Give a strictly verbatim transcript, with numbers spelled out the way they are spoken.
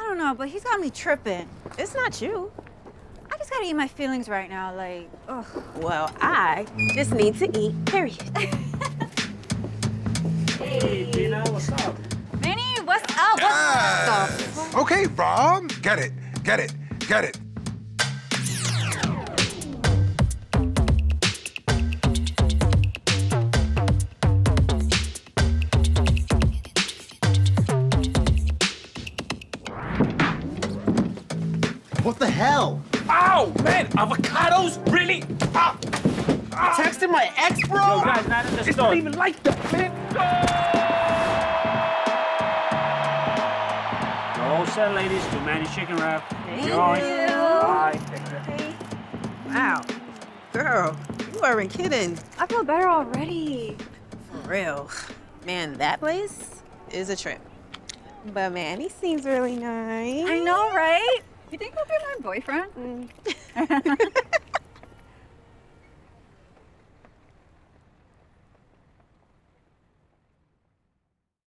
don't know, but he's got me tripping. It's not you. I just gotta eat my feelings right now, like, ugh. Well, I just need to eat, period. Hey, Tina, what's up? Manny, what's up? What's up? Okay, Rob, get it, get it, get it. What the hell? Ow, man, avocados? Really? Ah. Ah. Texting my ex, bro? Yo, guys, not in the it's store. Not even like that, man. No all set, ladies. Too many chicken wrap. Thank Enjoy. you. Bye. Okay. Wow. Girl, you weren't kidding. I feel better already. For real. Man, that place is a trip. But man, he seems really nice. I know, right? You think he'll be my boyfriend? Mm.